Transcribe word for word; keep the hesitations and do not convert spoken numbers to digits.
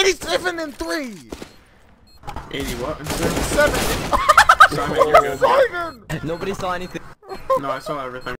eighty-seven and three. eighty what? Seven. Simon, you're good. Simon. Nobody saw anything. No, I saw everything.